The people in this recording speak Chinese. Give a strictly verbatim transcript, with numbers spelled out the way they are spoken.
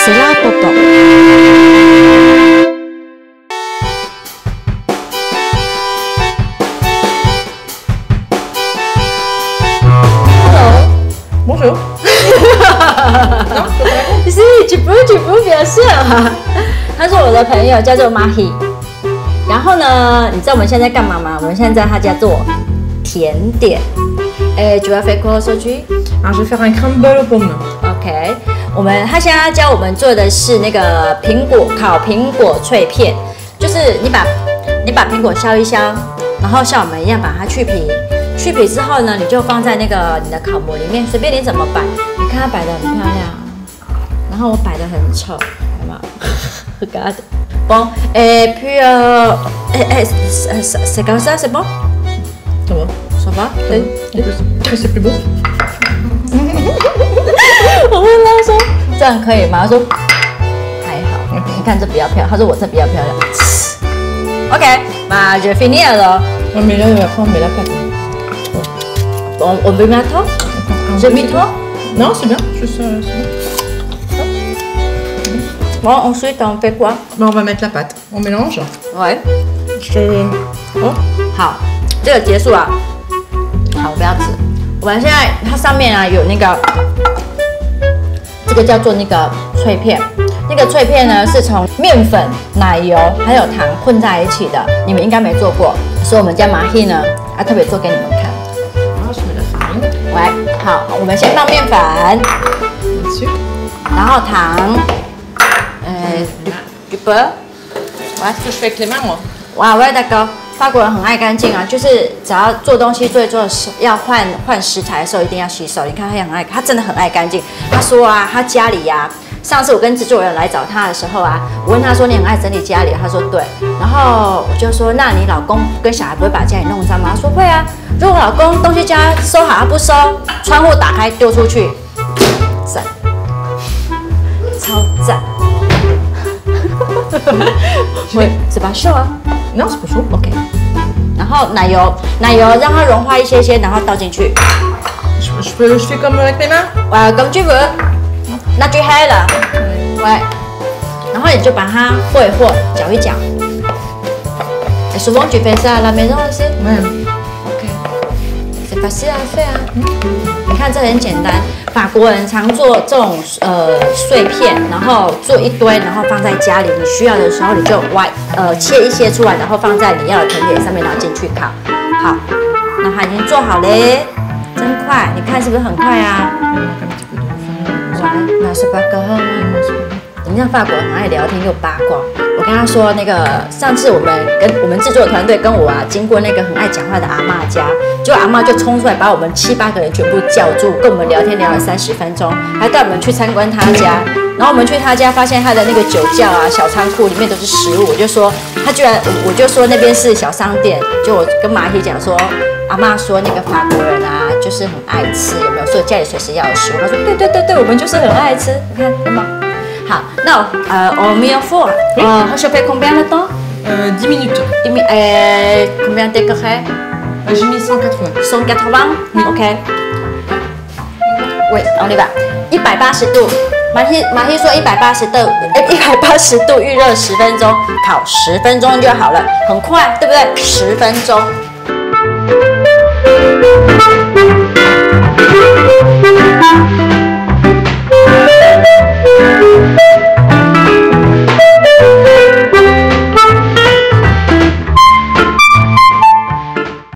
C'est la photo。Hello。 Bonjour。non, si, tu peux, tu peux bien sûr。他是我的朋友，叫做 Mahi。然后呢，你知道我们现在干嘛吗？我们现在在他家做甜点。哎 ，tu vas faire quoi aujourd'hui？ Alors je vais faire un crumble aux pommes. OK， 我们他现在教我们做的是那个苹果烤苹果脆片，就是你把你把苹果削一削，然后像我们一样把它去皮，去皮之后呢，你就放在那个你的烤模里面，随便你怎么摆。你看它摆得很漂亮，然后我摆得很丑，有没有？Regarde。Bon, et puis euh, c'est comme ça, c'est bon? Ça va. Ça va? Oui. C'est plus beau. 我问他说这样可以吗？他说还好。你看这比较漂亮，他说我这比较漂亮。OK， 那就 fini了。 Ouais, mais là, après, on met la pâte. On, on veut mettre trop? Je mets trop? Non, c'est bien. Juste, euh, c'est bien. Bon, ensuite on fait quoi? Bon, on va mettre la pâte. On mélange. Ouais. Je... Oh. 好，这个结束了。好，我不要吃。我们现在它上面啊有那个，这个叫做那个脆片。那个脆片呢是从面粉、奶油还有糖混在一起的，你们应该没做过，所以我们家麻希呢啊特别做给你们看。 Ah, je mets la farine. 喂，好，我们先放面粉， Dessus. 然后糖，呃，du beurre， Ouais, ce que je fais avec les mains, moi. 哇，我也大哥，法国人很爱干净啊，就是只要做东西做一做，要换换食材的时候一定要洗手。你看他也很爱，他真的很爱干净。他说啊，他家里呀、啊，上次我跟制作人来找他的时候啊，我问他说你很爱整理家里，他说对。然后我就说，那你老公跟小孩不会把家里弄脏吗？他说会啊。如果老公东西家收好他不收，窗户打开丢出去，赞，超赞。会是吧？秀啊。 Non, c'est pas chaud. OK， 然后奶油，奶油让它融化一些些，然后倒进去。 Je, je, peux, je fais comme avec les mains. 哇，comme tu veux， 那就嗨了。喂，然后你就把它和一和，搅一搅。souvent tu fais ça à la maison aussi? Ouais. OK， c'est facile à faire。你看这很简单，法国人常做这种呃碎片，然后做一堆，然后放在家里，你需要的时候你就挖呃切一些出来，然后放在你要的甜点上面，然后进去烤。好，那它已经做好嘞，真快，你看是不是很快啊？哇，那是八个号吗？你像法国人很爱聊天又八卦。我跟他说，那个上次我们跟我们制作团队跟我啊，经过那个很爱讲话的阿嬷家，结果阿嬷就冲出来把我们七八个人全部叫住，跟我们聊天聊了三十分钟，还带我们去参观他家。然后我们去他家，发现他的那个酒窖啊、小仓库里面都是食物。我就说，他居然，我就说那边是小商店。就我跟马希讲说，阿嬷说那个法国人啊，就是很爱吃，有没有？所以家里随时要有食物。他说，对对对对，我们就是很爱吃。你看，有吗？好，那呃，我们要 four， 呃，je fais combien de temps？ Euh, dix minutes. Euh, combien de degrés? Euh, J'ai mis cent quatre-vingts. cent quatre-vingts? OK。喂，on y va。一百八十度。马希马希说一百八十度，呃，一百八十度预热十分钟，烤十分钟就好了，很快，对不对？十分钟。